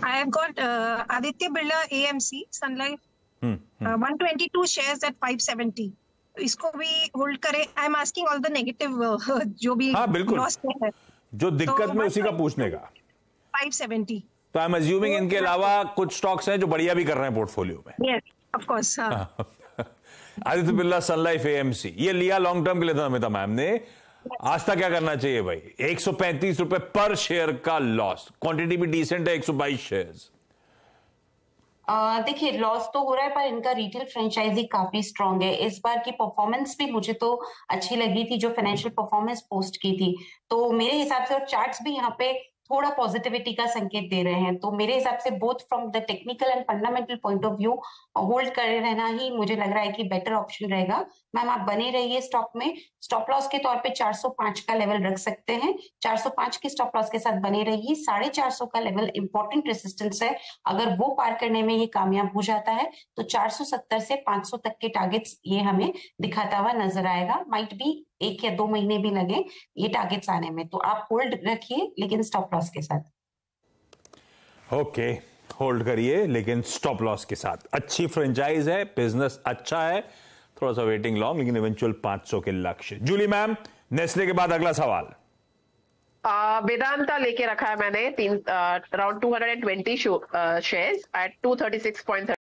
I have got Aditya Birla AMC Sun Life 122 shares at 570. इसको भी hold करें. I am asking all the negative जो भी हाँ बिल्कुल, लॉस है, जो दिक्कत में उसी का पूछने का. 570. तो आई एम अज्यूमिंग इनके अलावा कुछ स्टॉक्स हैं जो बढ़िया भी कर रहे हैं पोर्टफोलियो में. Yes of course. Aditya Birla sun life AMC ये लिया लॉन्ग टर्म के लिए था अमिता मैम ने. आज तक क्या करना चाहिए भाई? 135 रुपए पर शेयर का लॉस, क्वांटिटी भी डिसेंट है, 122 शेयर्स. देखिए लॉस तो हो रहा है पर इनका रिटेल फ्रेंचाइजी काफी स्ट्रांग है. इस बार की परफॉर्मेंस भी मुझे तो अच्छी लगी थी, जो फाइनेंशियल परफॉर्मेंस पोस्ट की थी. तो मेरे हिसाब से, और चार्ट्स भी यहाँ पे थोड़ा पॉजिटिविटी का संकेत दे रहे हैं, तो मेरे हिसाब से both from the technical and fundamental point of view hold करे रहना ही मुझे लग रहा है कि बेटर ऑप्शन रहेगा. मैम आप बने रहिए स्टॉक में. स्टॉप लॉस के तौर पे 405 का लेवल रख सकते हैं. 405 की स्टॉप लॉस के साथ बने रहिए. 450 का लेवल इंपॉर्टेंट रेसिस्टेंस है. अगर वो पार करने में ये कामयाब हो जाता है तो 470 से 500 तक के टारगेट्स ये हमें दिखाता हुआ नजर आएगा. माइट बी 1 या 2 महीने भी लगे ये टारगेट्स आने में. तो आप होल्ड रखिए लेकिन स्टॉप लॉस के साथ. ओके, होल्ड करिए लेकिन स्टॉप लॉस के साथ. अच्छी फ्रेंचाइज है, बिजनेस अच्छा है, थोड़ा सा वेटिंग लॉन्ग, लेकिन इवेंचुअल 500 के लक्ष्य. जूली मैम, नेस्ले के बाद अगला सवाल. वेदांता लेके रखा है मैंने, अराउंड 220 शेयर्स एट 236.30.